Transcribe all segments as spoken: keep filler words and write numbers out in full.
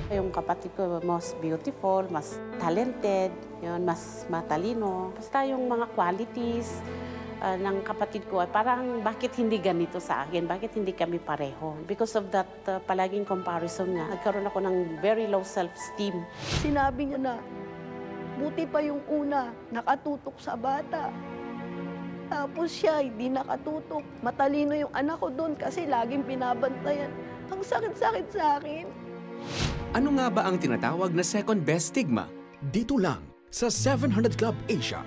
Yung kapatid ko, most beautiful, mas talented, yun, mas matalino. Basta yung mga qualities uh, ng kapatid ko, ay parang bakit hindi ganito sa akin? Bakit hindi kami pareho? Because of that uh, palaging comparison nga, nagkaroon ako ng very low self-esteem. Sinabi niya na, buti pa yung una, nakatutok sa bata. Tapos siya, hindi nakatutok. Matalino yung anak ko doon kasi laging binabantayan. Ang sakit-sakit sa akin. Ano nga ba ang tinatawag na second best stigma? Dito lang sa seven hundred Club Asia.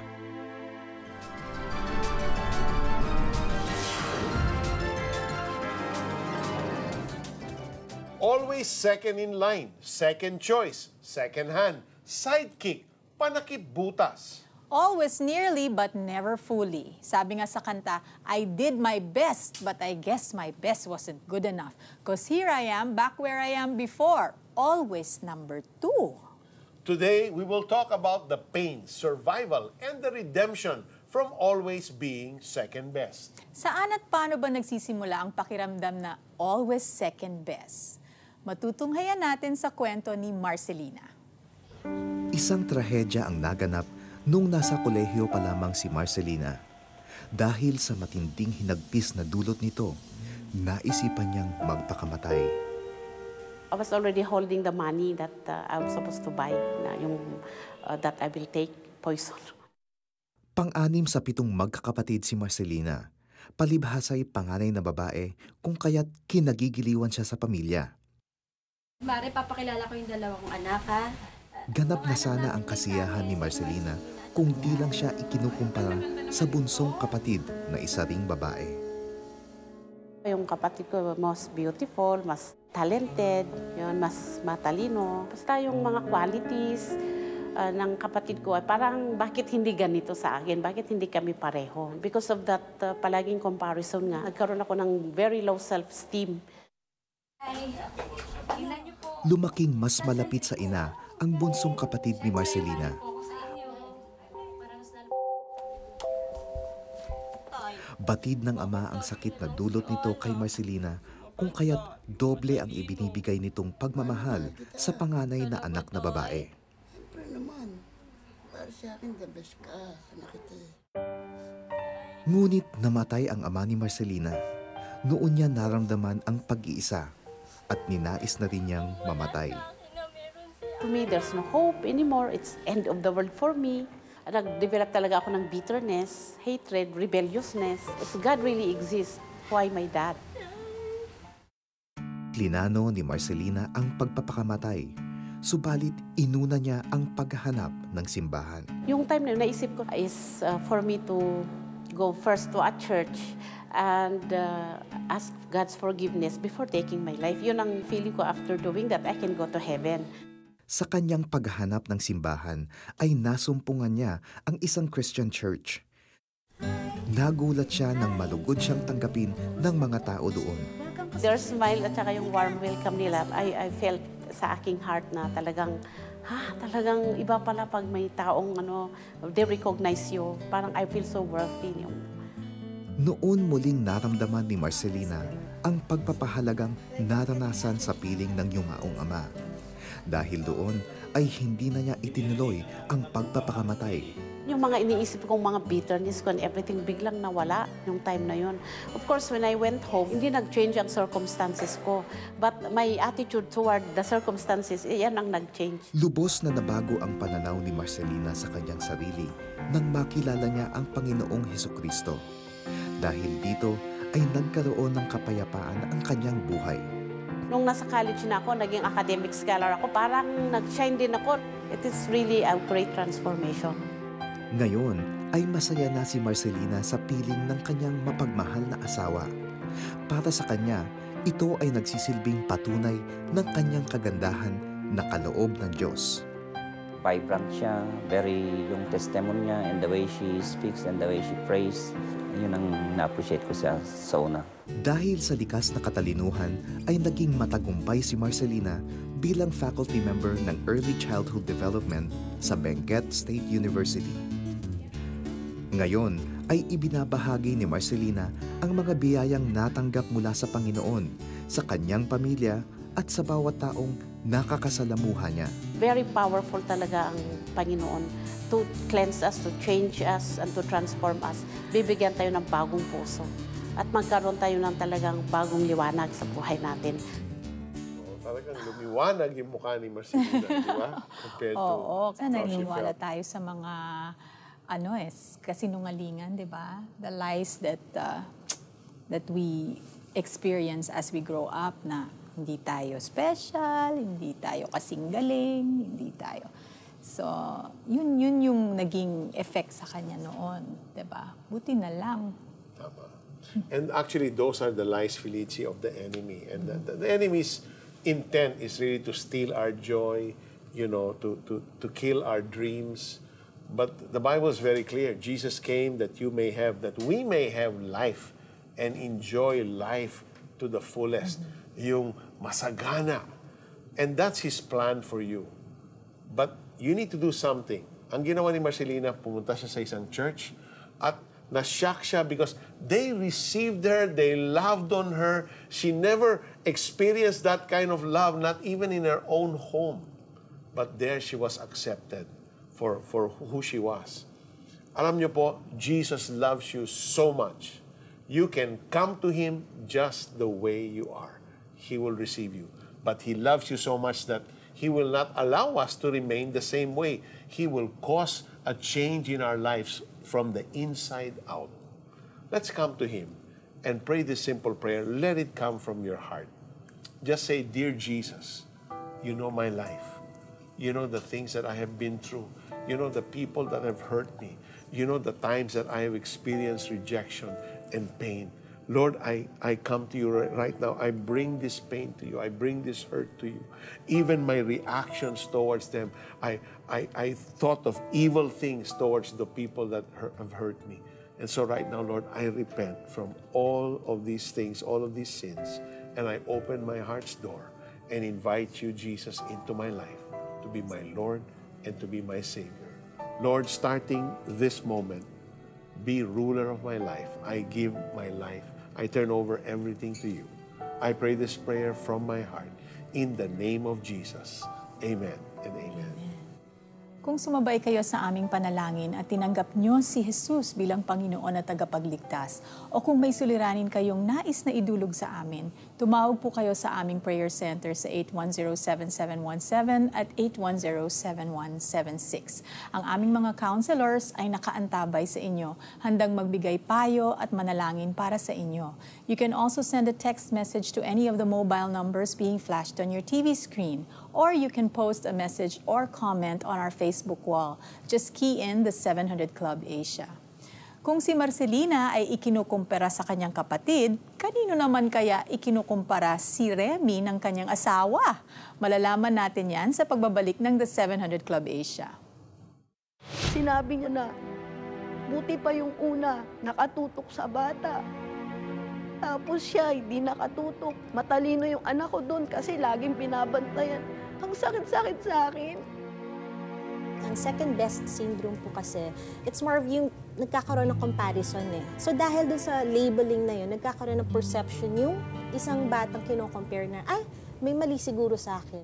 Always second in line, second choice, second hand, sidekick, panakibutas. Always nearly but never fully. Sabi nga sa kanta, I did my best but I guess my best wasn't good enough. Cause here I am, back where I am before. Always number two. Today, we will talk about the pain, survival, and the redemption from always being second best. Saan at paano ba nagsisimula ang pakiramdam na always second best? Matutunghayan natin sa kwento ni Marcelina. Isang trahedya ang naganap nung nasa kolehiyo pa lamang si Marcelina. Dahil sa matinding hinagpis na dulot nito, naisipan niyang magpakamatay. I was already holding the money that uh, I was supposed to buy, na yung uh, that I will take poison. Pang-anim sa pitong magkakapatid si Marcelina. Palibhasa'y panganay na babae kung kaya't kinagigiliwan siya sa pamilya. Mare, papakilala ko yung dalawa kong anak, ha? Ganap na sana ang kasiyahan ni Marcelina kung di lang siya ikinukumpara sa bunsong kapatid na isa ring babae. Yung kapatid ko, most beautiful, mas talented, yun, mas matalino. Basta yung mga qualities uh, ng kapatid ko, ay parang bakit hindi ganito sa akin? Bakit hindi kami pareho? Because of that uh, palaging comparison nga, nagkaroon ako ng very low self-esteem. Lumaking mas malapit sa ina ang bunsong kapatid ni Marcelina. Batid ng ama ang sakit na dulot nito kay Marcelina kung kaya't doble ang ibinibigay nitong pagmamahal sa panganay na anak na babae. Siyempre naman, para sa akin, the best ka, anak ito eh. Ngunit namatay ang ama ni Marcelina. Noon niya naramdaman ang pag-iisa at ninais na rin niyang mamatay. To me, there's no hope anymore. It's end of the world for me. Nag-develop talaga ako ng bitterness, hatred, rebelliousness. If God really exists, why my dad? Plinano ni Marcelina ang pagpapakamatay. Subalit, inuna niya ang paghahanap ng simbahan. Yung time na naisip ko is uh, for me to go first to a church and uh, ask God's forgiveness before taking my life. Yun ang feeling ko after doing that, I can go to heaven. Sa kanyang paghahanap ng simbahan ay nasumpungan niya ang isang Christian church. Nagulat siya nang malugod siyang tanggapin ng mga tao doon. Their smile at saka yung warm welcome nila, I, I felt sa aking heart na talagang, ha, talagang iba pala pag may taong ano, they recognize you. Parang I feel so worthy. Yung... Noon muling naramdaman ni Marcelina ang pagpapahalagang naranasan sa piling ng yumaong ama. Dahil doon ay hindi na niya itinuloy ang pagpapakamatay. Yung mga iniisip kong mga bitterness ko and everything biglang nawala yung time na yun. Of course, when I went home, hindi nag-change ang circumstances ko. But my attitude toward the circumstances, eh, yan ang nag-change. Lubos na nabago ang pananaw ni Marcelina sa kanyang sarili nang makilala niya ang Panginoong Hesukristo. Dahil dito ay nagkaroon ng kapayapaan ang kanyang buhay. Nung nasa college na ako, naging academic scholar ako, parang nag-shine din ako. It is really a great transformation. Ngayon ay masaya na si Marcelina sa piling ng kanyang mapagmahal na asawa. Para sa kanya, ito ay nagsisilbing patunay ng kanyang kagandahan na kaloob ng Diyos. Vibrant siya, very yung testimony niya and the way she speaks and the way she prays, yun ang na-appreciate ko siya sa una. Dahil sa likas na katalinuhan ay naging matagumpay si Marcelina bilang faculty member ng Early Childhood Development sa Benguet State University. Ngayon ay ibinabahagi ni Marcelina ang mga biyayang natanggap mula sa Panginoon sa kanyang pamilya at sa bawat taong nakakasalamuha niya. Very powerful talaga ang Panginoon to cleanse us, to change us, and to transform us. Bibigyan tayo ng bagong puso at magkaroon tayo ng talagang bagong liwanag sa buhay natin. Oh, talagang lumiwanag yung mukha ni Marcelina, di ba? Compared to Oo, kasi how she naniniwala felt. tayo sa mga ano eh, kasinungalingan, di ba? The lies that uh, that we experience as we grow up na hindi tayo special, hindi tayo kasing galing, hindi tayo. So, yun, yun yung naging effect sa kanya noon, di ba? Buti na lang. Tama. And actually, those are the lies, Felici, of the enemy. And the, the, the enemy's intent is really to steal our joy, you know, to, to, to kill our dreams. But the Bible is very clear. Jesus came that you may have, that we may have life and enjoy life to the fullest. Mm-hmm. Yung masagana. And that's His plan for you. But you need to do something. Ang ginawa ni Marcelina, pumunta siya sa isang church at na-shock siya because they received her, they loved on her. She never experienced that kind of love, not even in her own home. But there she was accepted for, for who she was. Alam niyo po, Jesus loves you so much. You can come to Him just the way you are. He will receive you. But He loves you so much that He will not allow us to remain the same way. He will cause a change in our lives from the inside out. Let's come to Him and pray this simple prayer. Let it come from your heart. Just say, Dear Jesus, you know my life. You know the things that I have been through. You know the people that have hurt me. You know the times that I have experienced rejection and pain. Lord, I, I come to you right now. I bring this pain to you. I bring this hurt to you. Even my reactions towards them, I, I, I thought of evil things towards the people that have hurt me. And so right now, Lord, I repent from all of these things, all of these sins, and I open my heart's door and invite you, Jesus, into my life to be my Lord and to be my Savior. Lord, starting this moment, be ruler of my life. I give my life. I turn over everything to you. I pray this prayer from my heart. In the name of Jesus. Amen and amen. Kung sumabay kayo sa aming panalangin at tinanggap nyo si Jesus bilang Panginoon at tagapagligtas, o kung may suliranin kayong nais na idulog sa amin, tumawag po kayo sa aming prayer center sa eight one zero, seven seven one seven at eight one zero, seven one seven six. Ang aming mga counselors ay nakaantabay sa inyo, handang magbigay payo at manalangin para sa inyo. You can also send a text message to any of the mobile numbers being flashed on your T V screen, or you can post a message or comment on our Facebook wall. Just key in the seven hundred Club Asia. Kung si Marcelina ay ikinukumpara sa kanyang kapatid, kanino naman kaya ikinukumpara si Remy ng kanyang asawa? Malalaman natin yan sa pagbabalik ng The seven hundred Club Asia. Sinabi niya na, buti pa yung una, nakatutok sa bata. Tapos siya, hindi nakatutok. Matalino yung anak ko doon kasi laging binabantayan. Ang sakit-sakit sa akin. Ang second best syndrome po kasi, it's more of yung nagkakaroon ng comparison eh. So dahil dun sa labeling na yun, nagkakaroon ng perception yung isang batang kino-compare na, ay, may mali siguro sa akin.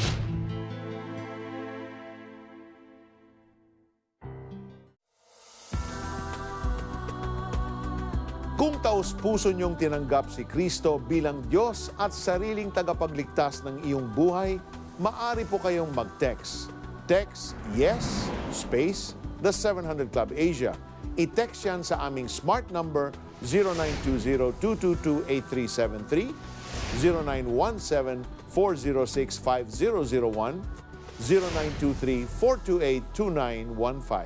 Kung taos-puso niyong tinanggap si Kristo bilang Diyos at sariling tagapagligtas ng iyong buhay, maaari po kayong mag-text. Text yes, space, The seven hundred Club Asia. I-text yan sa aming smart number zero nine two zero, two two two, eight three seven three, zero nine one seven, four zero six, five zero zero one, zero nine two three, four two eight, two nine one five.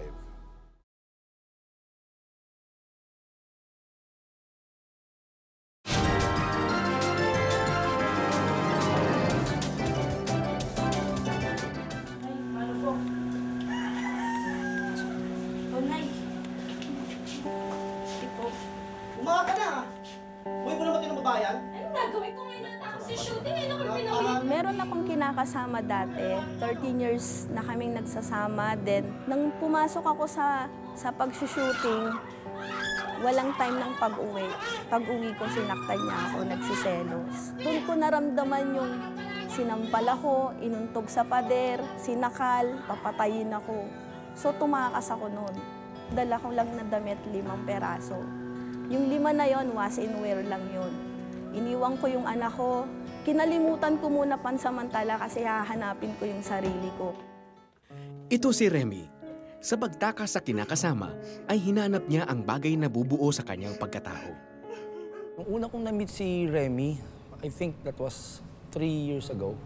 Meron akong kinakasama dati, thirteen years na kaming nagsasama. Then, nang pumasok ako sa, sa pag-shooting, walang time ng pag-uwi. Pag-uwi ko, sinaktan niya ako, nagsiselos. Doon ko naramdaman yung Sinampal ako, inuntog sa pader, sinakal, papatayin ako. So tumakas ako noon. Dala ko lang na damit, limang peraso. Yung lima na yon, was and wear lang yon. Iniwan ko yung anak ko. Kinalimutan ko muna pansamantala kasi hahanapin ko yung sarili ko. Ito si Remy. Sa pagtakas sa kinakasama, ay hinanap niya ang bagay na bubuo sa kanyang pagkatao. Nung una kong na-meet si Remy, I think that was three years ago.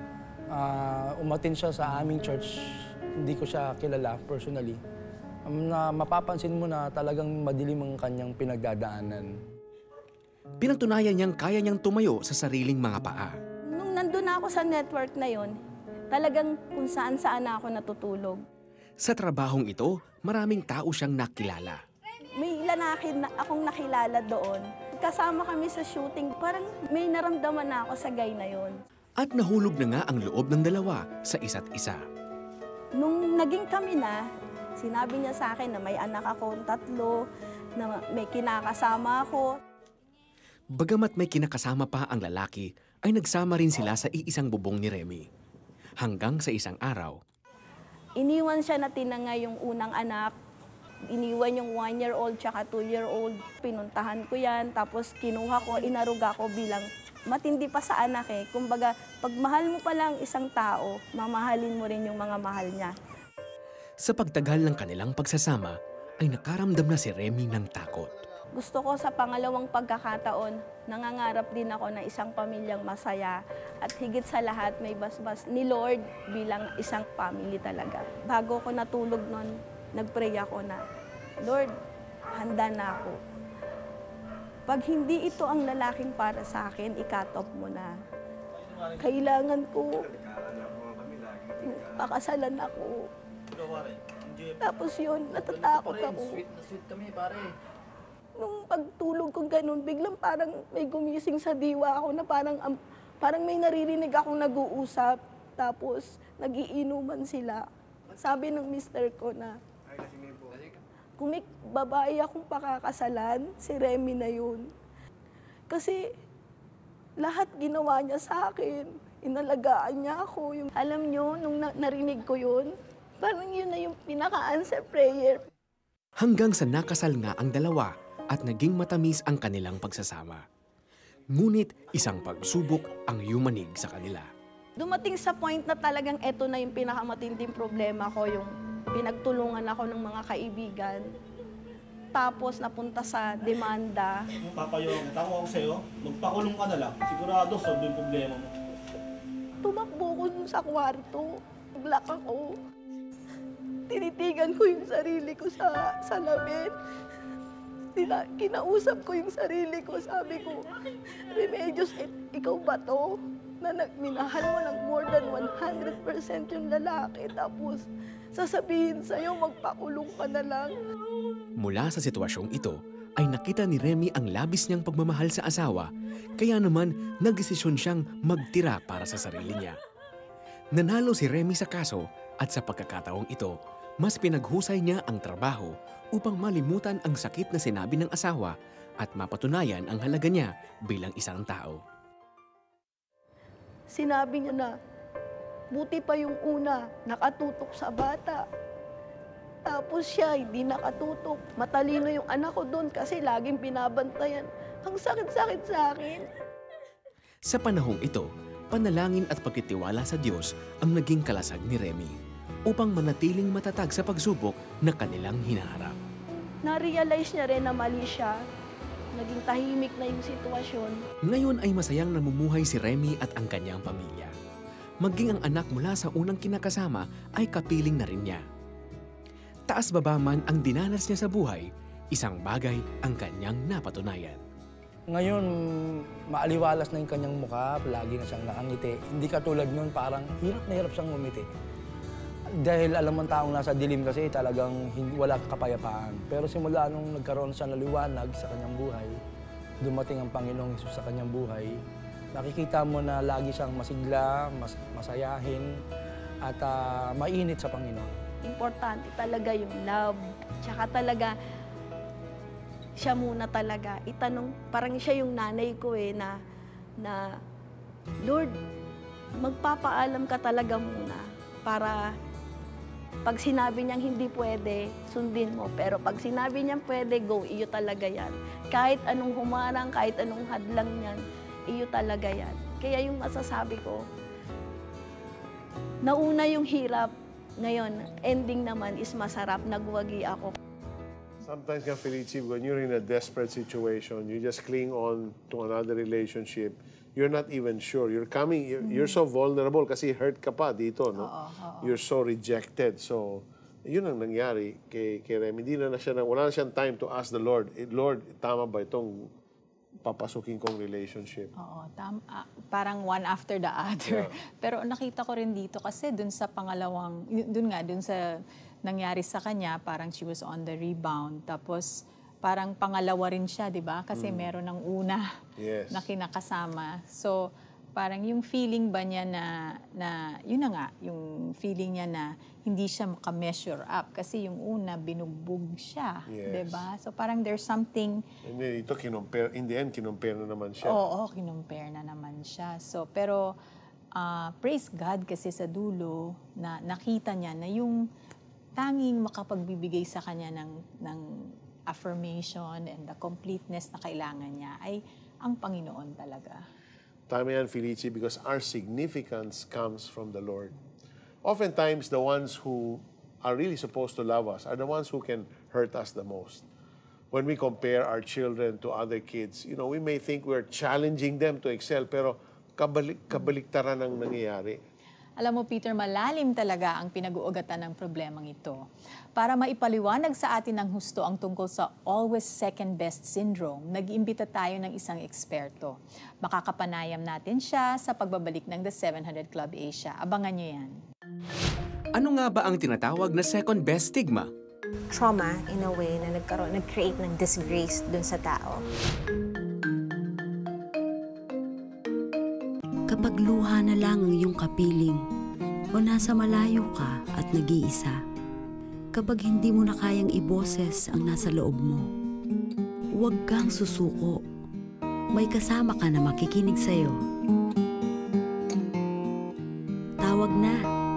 Uh, umatin siya sa aming church. Hindi ko siya kilala personally. Um, na mapapansin mo na talagang madilim ang kanyang pinagdadaanan. Pinatunayan niyang kaya niyang tumayo sa sariling mga paa. Nung nandun ako sa network na yon, talagang kung saan-saan ako natutulog. Sa trabahong ito, maraming tao siyang nakilala. May lalaki na akong nakilala doon. Kasama kami sa shooting, parang may naramdaman na ako sa guy na yon. At nahulog na nga ang loob ng dalawa sa isa't isa. Nung naging kami na, sinabi niya sa akin na may anak akong tatlo, na may kinakasama ako. Bagamat may kinakasama pa ang lalaki, ay nagsama rin sila sa iisang bubong ni Remy. Hanggang sa isang araw, iniwan siya na tinangay yung unang anak. Iniwan yung one-year-old tsaka two-year-old. Pinuntahan ko yan, tapos kinuha ko, inaruga ko bilang matindi pa sa anak eh. Kumbaga, pag mahal mo pa lang isang tao, mamahalin mo rin yung mga mahal niya. Sa pagtagal ng kanilang pagsasama, ay nakaramdam na si Remy ng takot. Gusto ko sa pangalawang pagkakataon, nangangarap din ako na isang pamilyang masaya at higit sa lahat may basbas ni Lord bilang isang family talaga. Bago ko natulog nun, nagpray ako na, Lord, handa na ako. Pag hindi ito ang lalaking para sa akin, i-cut off mo na. Kailangan ko, pakasalan ako. Tapos yun, natatakot ako. Nung pagtulog ko ganun, biglang parang may gumising sa diwa ako na parang, um, parang may naririnig akong nag-uusap. Tapos nagiinuman sila. Sabi ng mister ko na, kung may babae akong pakakasalan, si Remy na yun. Kasi lahat ginawa niya sa akin. Inalagaan niya ako. Yung, alam niyo, nung na- narinig ko yun, parang yun na yung pinaka-answer prayer. Hanggang sa nakasal nga ang dalawa at naging matamis ang kanilang pagsasama. Ngunit isang pagsubok ang yumanig sa kanila. Dumating sa point na talagang eto na yung pinakamatinding problema ko, yung pinagtulungan ako ng mga kaibigan. Tapos napunta sa demanda. Papayong, tango ako sa'yo, magpakulong ka na lang. Sigurado, solve yung problema mo. Tumakbo ko dun sa kwarto. Black ako. Tinitigan ko yung sarili ko sa salamin. Sina, kinausap ko yung sarili ko. Sabi ko, Remedios, eh, ikaw ba to? Na nagminahal mo ng more than one hundred percent yung lalaki. Tapos sasabihin sa'yo, magpakulong ka na lang. Mula sa sitwasyong ito, ay nakita ni Remy ang labis niyang pagmamahal sa asawa, kaya naman nagdesisyon siyang magtira para sa sarili niya. Nanalo si Remy sa kaso at sa pagkakataong ito, mas pinaghusay niya ang trabaho upang malimutan ang sakit na sinabi ng asawa at mapatunayan ang halaga niya bilang isang tao. Sinabi niya na, buti pa yung una, nakatutok sa bata. Tapos siya, hindi nakatutok. Matalino yung anak ko doon kasi laging binabantayan. Ang sakit-sakit sa akin. Sa panahong ito, panalangin at pagtitiwala sa Diyos ang naging kalasag ni Remy upang manatiling matatag sa pagsubok na kanilang hinaharap. Na-realize niya rin na mali siya. Naging tahimik na yung sitwasyon. Ngayon ay masayang namumuhay si Remy at ang kanyang pamilya. Maging ang anak mula sa unang kinakasama ay kapiling na rin niya. Taas-baba man ang dinanas niya sa buhay, isang bagay ang kanyang napatunayan. Ngayon, maaliwalas na yung kanyang mukha, lagi na siyang nakangiti. Hindi katulad noon, parang hirap na hirap siyang umiti. Dahil alam mo taong nasa dilim kasi talagang hindi, wala kapayapaan. Pero simula nung nagkaroon siya ng liwanag sa kanyang buhay, dumating ang Panginoong Hesus sa kanyang buhay, nakikita mo na lagi siyang masigla, mas, masayahin, at uh, mainit sa Panginoon. Importante talaga yung love. Tsaka talaga, siya muna talaga. Itanong, parang siya yung nanay ko eh, na, na Lord, magpapaalam ka talaga muna para pag sinabi niyang hindi pwede, sundin mo. Pero pag sinabi niyang pwede, go, iyo talaga yan. Kahit anong humarang, kahit anong hadlang niyan, iyo talaga yan. Kaya yung masasabi ko, nauna yung hirap, ngayon, ending naman is masarap, nagwagi ako. Sometimes, ka, Felicie, when you're in a desperate situation, you just cling on to another relationship. You're not even sure. You're coming, you're, you're so vulnerable kasi hurt ka pa dito, no? Oo, oo. You're so rejected. So, yun ang nangyari kay, kay Remy. Hindi na, na siya, wala na siyang time to ask the Lord, eh, Lord, tama ba itong papasukin kong relationship? Oo, tam, ah, parang one after the other. Yeah. Pero nakita ko rin dito kasi dun sa pangalawang, dun nga, dun sa nangyari sa kanya, parang she was on the rebound. Tapos, parang pangalawa rin siya, di ba? Kasi mm. meron ng una yes. na kinakasama. So, parang yung feeling ba niya na, na, yun na nga, yung feeling niya na hindi siya maka-measure up. Kasi yung una, binugbog siya, yes. di ba? So, parang there's something... And then, ito, kinumpare, in the end, kinumpare na naman siya. Oo, kinumpare na naman siya. So, pero, uh, praise God kasi sa dulo, na nakita niya na yung tanging makapagbibigay sa kanya ng, ng affirmation and the completeness na kailangan niya ay ang Panginoon talaga. Tama yan, Felicie, because our significance comes from the Lord. Oftentimes, the ones who are really supposed to love us are the ones who can hurt us the most. When we compare our children to other kids, you know, we may think we're challenging them to excel, pero kabalik, kabaliktaran ang nangyayari. Alam mo, Peter, malalim talaga ang pinag-uugatan ng problemang ito. Para maipaliwanag sa atin ng husto ang tungkol sa always second best syndrome, nag-imbita tayo ng isang eksperto. Makakapanayam natin siya sa pagbabalik ng The seven hundred Club Asia. Abangan niyo yan. Ano nga ba ang tinatawag na second best stigma? Trauma, in a way, na nagkaroon, nag-create ng disgrace dun sa tao. Kapag luha na lang ang iyong kapiling o nasa malayo ka at nag-iisa, kapag hindi mo na kayang iboses ang nasa loob mo, huwag kang susuko. May kasama ka na makikinig sa'yo. Tawag na.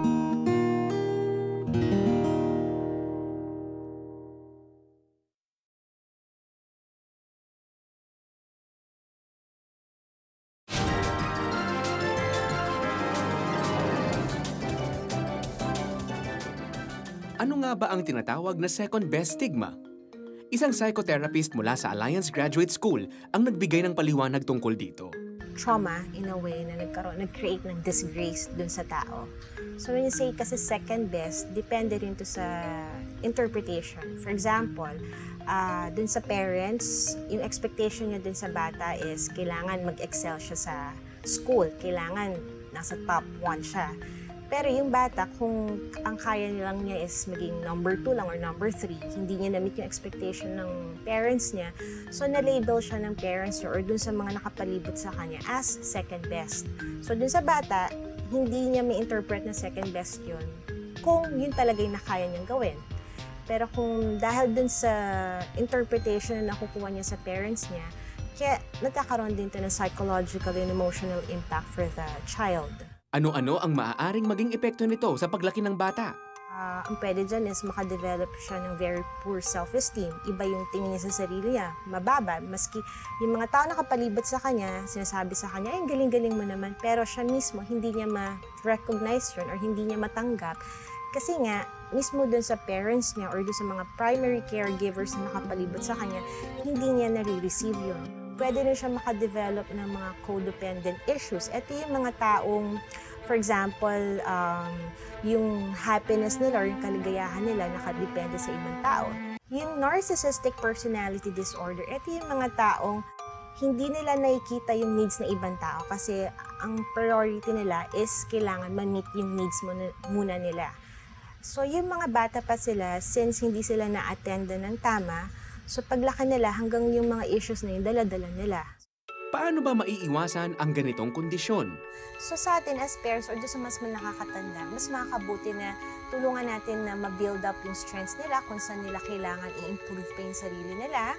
Ano nga ba ang tinatawag na second best stigma? Isang psychotherapist mula sa Alliance Graduate School ang nagbigay ng paliwanag tungkol dito. Trauma, in a way, na nagkaroon, nag-create ng disgrace dun sa tao. So when you say kasi second best, depende rin to sa interpretation. For example, uh, dun sa parents, yung expectation niya dun sa bata is kailangan mag-excel siya sa school, kailangan nasa top one siya. Pero yung bata, kung ang kaya nilang niya is maging number two lang or number three, hindi niya na-meet yung expectation ng parents niya, so na-label siya ng parents niya or dun sa mga nakapalibot sa kanya as second best. So dun sa bata, hindi niya may interpret na second best yun kung yun talaga yung nakaya niyang gawin. Pero kung dahil dun sa interpretation na nakukuha niya sa parents niya, kaya nagkakaroon din ito ng psychological and emotional impact for the child. Ano-ano ang maaaring maging epekto nito sa paglaki ng bata? Uh, ang pwede dyan is makadevelop siya ng very poor self-esteem. Iba yung tingin niya sa sarili niya, mababa. Maski yung mga tao nakapalibot sa kanya, sinasabi sa kanya, ay, galing-galing mo naman. Pero siya mismo, hindi niya ma-recognize yun or hindi niya matanggap. Kasi nga, mismo dun sa parents niya or dun sa mga primary caregivers na nakapalibot sa kanya, hindi niya nare-receive yun. Pwede rin siya makadevelop ng mga codependent issues. Ito yung mga taong, for example, um, yung happiness nila or yung kaligayahan nila nakadepende sa ibang tao. Yung narcissistic personality disorder, ito yung mga taong hindi nila nakikita yung needs ng ibang tao kasi ang priority nila is kailangan ma-meet yung needs muna, muna nila. So yung mga bata pa sila, since hindi sila na-attenda ng tama, so paglaki nila hanggang yung mga issues na yung dala-dala nila. Paano ba maiiwasan ang ganitong kondisyon? So sa atin as parents or doon sa mas nakakatanda, mas makakabuti na tulungan natin na ma-build up yung strengths nila kung saan nila kailangan i-improve pa yung sarili nila.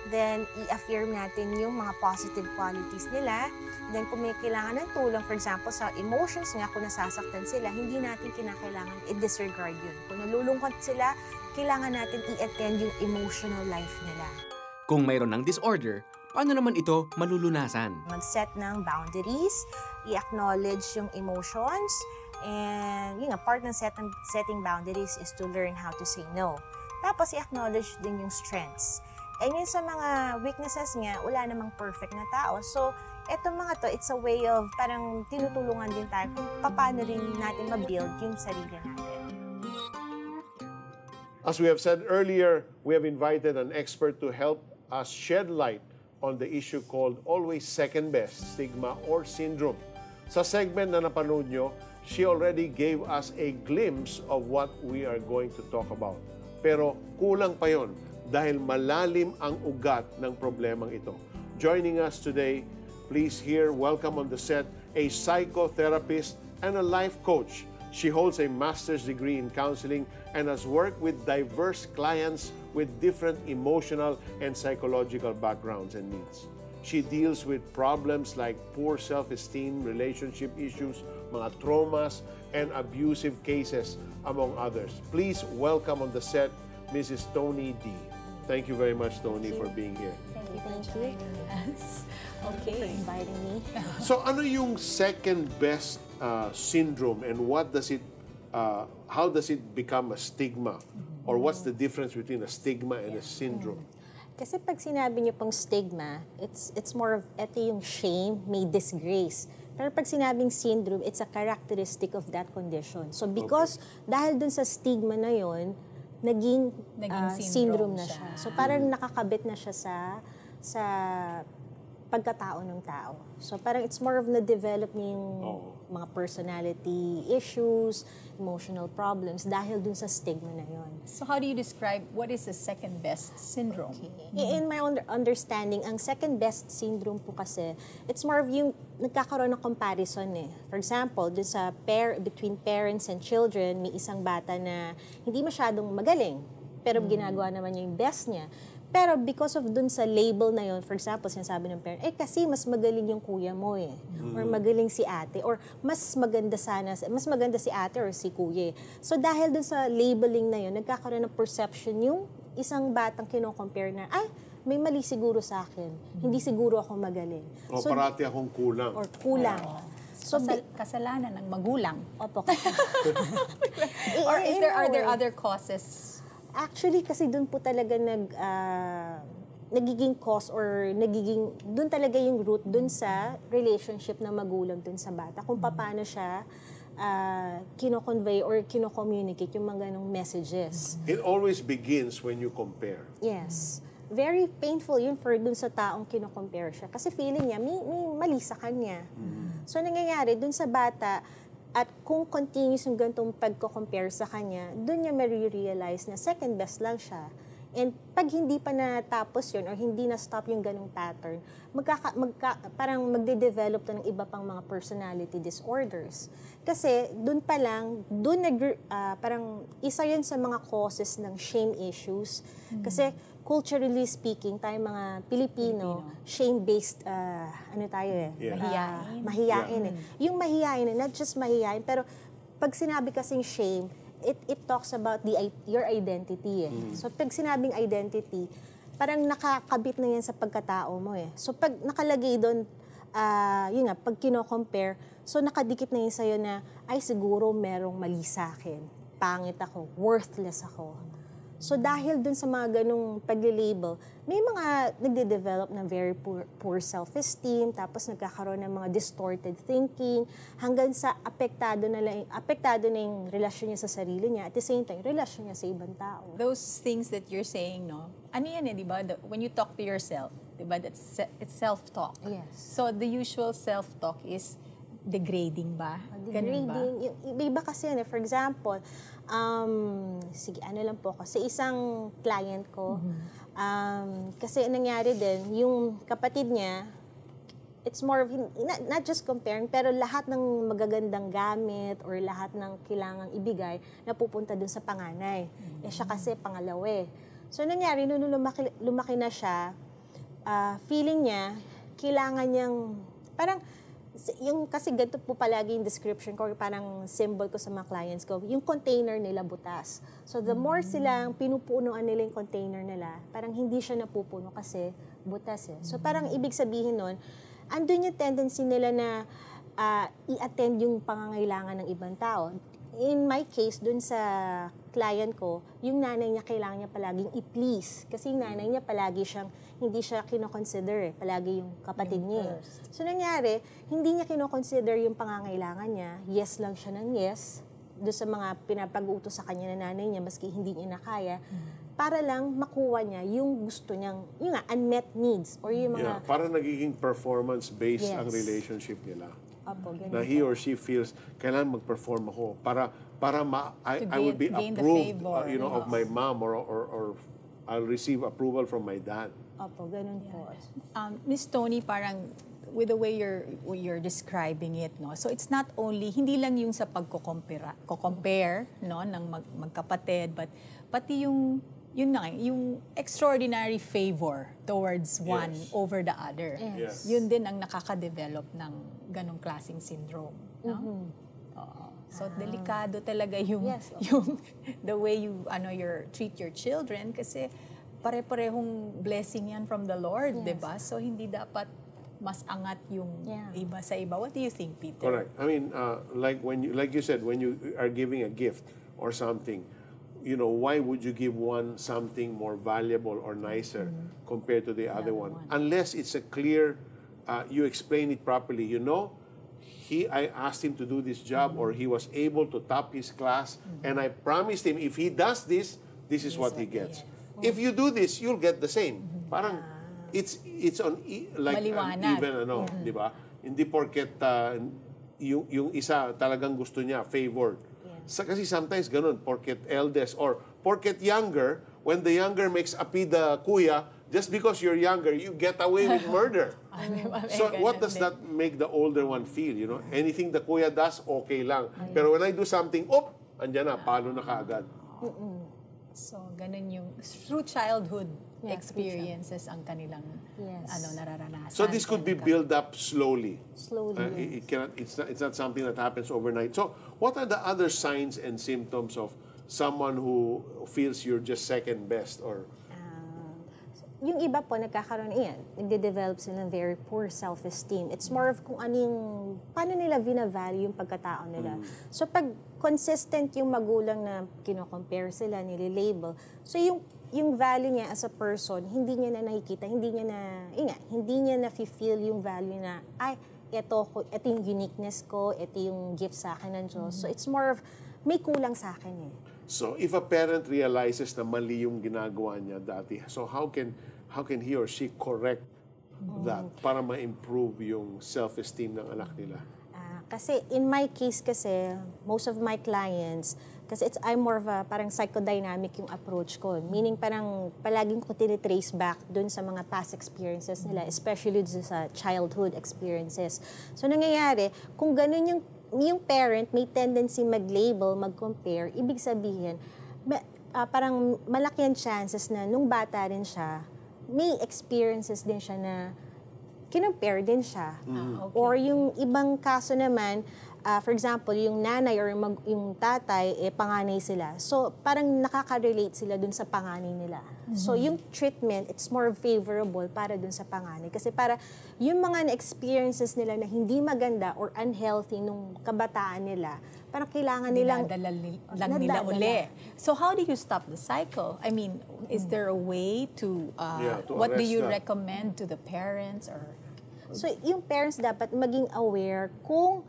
Then, i-affirm natin yung mga positive qualities nila. Then, kung may kailangan ng tulong, for example, sa emotions nga, kung nasasaktan sila, hindi natin kinakailangan i-disregard yun. Kung nalulungkot sila, kailangan natin i-attend yung emotional life nila. Kung mayroon ng disorder, paano naman ito malulunasan? Mag-set ng boundaries, i-acknowledge yung emotions, and yun nga, part ng set setting boundaries is to learn how to say no. Tapos, i-acknowledge din yung strengths. And yun sa mga weaknesses nga, wala namang perfect na tao. So, etong mga to, it's a way of parang tinutulungan din tayo kung paano rin natin ma-build yung sarili natin. As we have said earlier, we have invited an expert to help us shed light on the issue called always second best, stigma or syndrome. Sa segment na napanood nyo, she already gave us a glimpse of what we are going to talk about. Pero kulang pa yon dahil malalim ang ugat ng problemang ito. Joining us today, please here, welcome on the set, a psychotherapist and a life coach. She holds a master's degree in counseling and has worked with diverse clients with different emotional and psychological backgrounds and needs. She deals with problems like poor self-esteem, relationship issues, mga traumas, and abusive cases, among others. Please welcome on the set, Missus Tony D. Thank you very much, Tony, for being here. Thank you, thank you. Yes. Okay, for inviting me. So, ano yung second best uh, syndrome, and what does it, uh, how does it become a stigma? Or what's the difference between a stigma and a syndrome? Kasi pag sinabi niyo pong stigma, it's it's more of, eto yung shame, may disgrace. Pero pag sinabing syndrome, it's a characteristic of that condition. So because, okay, dahil dun sa stigma na yon, naging, naging uh, syndrome, syndrome na siya. siya. So parang nakakabit na siya sa sa pagkatao ng tao. So parang it's more of na-develop niya yung oh. mga personality issues, emotional problems dahil dun sa stigma na yon. So how do you describe what is the second best syndrome? Okay. In my understanding, ang second best syndrome po kasi, it's more of yung nagkakaroon ng comparison eh. For example, dun sa pair, between parents and children, may isang bata na hindi masyadong magaling, pero mm. ginagawa naman niya yung best niya. Pero because of dun sa label na yon, for example, sinasabi ng parent, eh kasi mas magaling yung kuya mo eh. Mm. Or magaling si ate. Or mas maganda sana, mas maganda si ate or si kuya. So dahil dun sa labeling na yon, nagkakaroon ng perception yung isang batang kino-compare na, ay, may mali siguro sa akin. Mm. Hindi siguro ako magaling. O so, parati akong kulang. Or kulang. Oh. So, Kasal- kasalanan ng magulang. Opo. Or is there, are there other causes? Actually, kasi doon po talaga nag, uh, nagiging cause or nagiging, doon talaga yung root doon sa relationship ng magulang doon sa bata. Kung paano siya uh, kino-convey or kino-communicate yung mga ganong messages. It always begins when you compare. Yes. Very painful yun for doon sa taong kino-compare siya. Kasi feeling niya, may, may mali sa kanya. Mm-hmm. So, nangyayari doon sa bata, at kung continuous yung gantong pagko-compare sa kanya, doon niya ma-realize na second best lang siya. And pag hindi pa natapos yun or hindi na-stop yung ganong pattern, magkaka, magka, parang magde-develop to ng iba pang mga personality disorders. Kasi doon pa lang, doon nag, uh, parang isa yun sa mga causes ng shame issues. Mm-hmm. Kasi culturally speaking, tayo mga Pilipino, Pilipino. shame-based, uh, ano tayo eh? Yeah. Uh, mahiyain. Yeah. Eh. Yung mahiyain, not just mahiyain, pero pag sinabi kasing shame, it it talks about the your identity eh. Mm. So pag sinabing identity, parang nakakabit na yan sa pagkatao mo eh. So pag nakalagay doon, uh, yun nga, pag kino-compare, so nakadikit na yun sa'yo na, ay siguro merong mali sa akin. Pangit ako, worthless ako. So dahil dun sa mga ganung pag-label, may mga nagde-develop ng very poor, poor self-esteem, tapos nagkakaroon ng mga distorted thinking, hanggang sa apektado na, lang, apektado na yung relasyon niya sa sarili niya, at the same time, relasyon niya sa ibang tao. Those things that you're saying, no? Ano yan eh, di ba? The, when you talk to yourself, di ba? That's, it's self-talk. Yes. So the usual self-talk is degrading ba? Degrading. Ba? Yung iba kasi yun, eh. For example, um, sige, ano lang po ako, sa isang client ko, mm-hmm. um, kasi nangyari din, yung kapatid niya, it's more of, not, not just comparing, pero lahat ng magagandang gamit or lahat ng kailangang ibigay, napupunta dun sa panganay. Mm-hmm. Eh siya kasi pangalawa eh. So nangyari, nung lumaki, lumaki na siya, ah, feeling niya, kailangan niyang, parang, yung kasi ganito po palagi yung description ko, parang symbol ko sa mga clients ko, yung container nila butas. So the more silang pinupunuan nila yung container nila, parang hindi siya napupuno kasi butas eh. So parang ibig sabihin nun, andun yung tendency nila na uh, i-attend yung pangangailangan ng ibang tao. In my case, dun sa client ko, yung nanay niya kailangan niya palaging i-please. Kasi yung nanay niya palagi siyang, hindi siya kinoconsider eh. Palagi yung kapatid niya. So nangyari, hindi niya kinoconsider yung pangangailangan niya. Yes lang siya ng yes. Doon sa mga pinapag-utos sa kanya na nanay niya, maski hindi niya nakaya. Mm. Para lang makuha niya yung gusto niyang, yung nga, unmet needs. Or yung mga... Yeah, para nagiging performance-based yes. ang relationship nila. Opo, na he or she feels kailangan mag-perform ako para para ma, I, To I will be gain- gain the approved favor, uh, you know yes. of my mom or, or or I'll receive approval from my dad. Opo, ganun po. Um, Miss Tony, parang with the way you're you're describing it, no. So it's not only hindi lang yung sa pagko-compare, ko-compare, no, ng mag, magkapatid, but pati yung yun na, yung extraordinary favor towards one Yes. over the other. Yes. Yun din ang nakaka-develop ng ganong klaseng syndrome, no? Mhm. Oo. So delikado talaga yung Yes, okay. yung the way you ano your treat your children kasi pare-parehong blessing yan from the Lord, Yes. 'di ba? So hindi dapat mas angat yung Yeah. iba sa iba. What do you think, Peter? Correct. I mean, uh, like when you like you said, when you are giving a gift or something, you know, why would you give one something more valuable or nicer mm-hmm. compared to the other one? one? Unless it's a clear, uh, you explain it properly. You know, he, I asked him to do this job, mm-hmm. or he was able to top his class, mm-hmm. and I promised him if he does this, this is what he gets. If you do this, you'll get the same. Mm-hmm. Parang it's it's on e- like an Maliwanag. even ano, Mm-hmm. di ba? Hindi porket uh, yung yung isa talagang gusto niya favored. Sa, kasi sometimes ganun, porket eldest or porket younger, when the younger makes apida kuya, just because you're younger, you get away with murder. So what does that make the older one feel? You know, anything the kuya does, okay lang. Pero when I do something, op, andyan na, palo na kaagad. So ganun yung through childhood Yeah, experiences ang kanilang Yes. ano nararanasan. So this could be built up slowly. Slowly, Uh, it, it cannot, it's, not, it's not something that happens overnight. So what are the other signs and symptoms of someone who feels you're just second best or Yung iba po, nagkakaroon, yan, nagde-develop sila ng very poor self-esteem. It's more of kung anong, paano nila vina-value yung pagkatao nila. So pag consistent yung magulang na kino-compare sila, nililabel, so yung yung value niya as a person, hindi niya na nakikita, hindi niya na, yun nga, hindi niya na-feel yung value na, ay, ito, ito yung uniqueness ko, ito yung gift sa akin ng Diyos. So it's more of, may kulang sa akin eh. So if a parent realizes na mali yung ginagawa niya dati, so how can how can he or she correct that para ma-improve yung self-esteem ng anak nila? Ah, kasi in my case kasi, most of my clients, kasi it's I'm more of a parang psychodynamic yung approach ko. Meaning parang palaging ko tinitrace back dun sa mga past experiences nila, especially dun sa childhood experiences. So nangyayari, kung ganun yung yung parent may tendency mag-label, mag-compare, ibig sabihin, ma, uh, parang malaki ang chances na nung bata rin siya, may experiences din siya na kinompare din siya. Ah, okay. Or yung ibang kaso naman, uh, for example, yung nanay or mag, yung tatay, eh, panganay sila. So, parang nakaka-relate sila dun sa panganay nila. Mm-hmm. So, yung treatment, it's more favorable para dun sa panganay. Kasi para yung mga experiences nila na hindi maganda or unhealthy nung kabataan nila, parang kailangan nilang... Dinadala ni- lang nila uli. So how do you stop the cycle? I mean, is there a way to, uh, Yeah, to what do arrest you that. recommend to the parents or... So, yung parents dapat maging aware kung,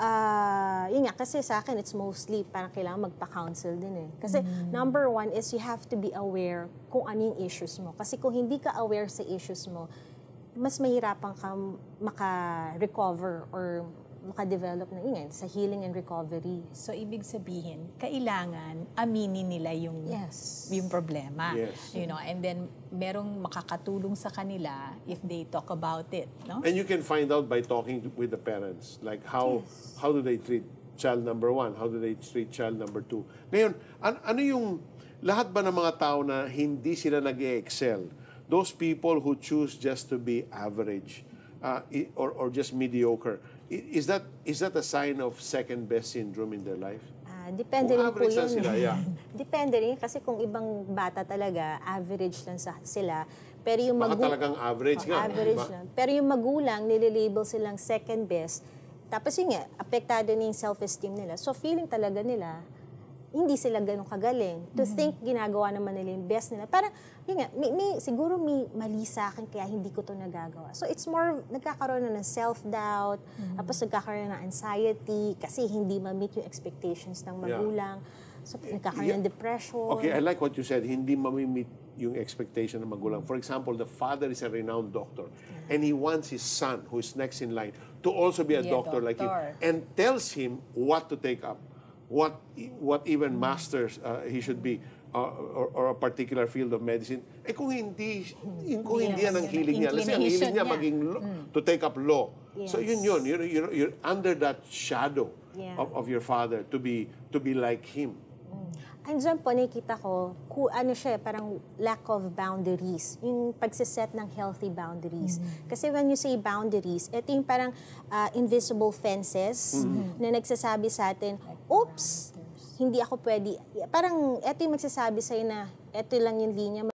uh, yun nga, kasi sa akin, it's mostly parang kailangan magpa-counsel din eh. Kasi number one is you have to be aware kung ano yung issues mo. Kasi kung hindi ka aware sa issues mo, mas mahirapan ka maka-recover or maka-develop na yun, sa healing and recovery. So, ibig sabihin, kailangan aminin nila yung Yes. yung problema. Yes. You know, and then merong makakatulong sa kanila if they talk about it, no? And you can find out by talking to, with the parents, like how how do they treat child number one, how do they treat child number two. Ngayon, an- ano yung lahat ba ng mga tao na hindi sila nag-excel those people who choose just to be average uh, i- or, or just mediocre, i- is that is that a sign of second best syndrome in their life? Ah, depende Kung rin po average lang yun. sila, yeah. Depende rin kasi kung ibang bata talaga, average lang sa sila. Pero yung Baka magu- talagang average Oh, nga. average diba? lang. Pero yung magulang, nililabel silang second best. Tapos yun nga, apektado na yung self-esteem nila. So feeling talaga nila, hindi sila ganun kagaling. To Mhm. think, ginagawa naman nila yung best nila. Parang, yun nga, may, may, siguro may mali sa akin kaya hindi ko to nagagawa. So it's more, nagkakaroon na ng self-doubt, tapos nagkakaroon ng anxiety kasi hindi ma-meet yung expectations ng magulang. So nagkakaroon ng depression. Okay, I like what you said, hindi mamimit yung expectation ng magulang. For example, the father is a renowned doctor and he wants his son, who is next in line, to also be a, Be a doctor, like him doctor. and tells him what to take up, what what even masters uh, he should be, uh, or, or a particular field of medicine. Eh kung hindi, kung hindi yan ang hiling niya, let's say ang hiling niya maging law, to take up law. So yun yun, you're, you're, you're under that shadow Yeah. of, of your father to be to be like him. Andiyan po, nakikita ko, ku, ano siya, parang lack of boundaries. Yung pagsiset ng healthy boundaries. Kasi when you say boundaries, ito yung parang uh, invisible fences Mhm. na nagsasabi sa atin, oops, hindi ako pwede. Parang ito yung magsasabi sa'yo na ito lang yung linya,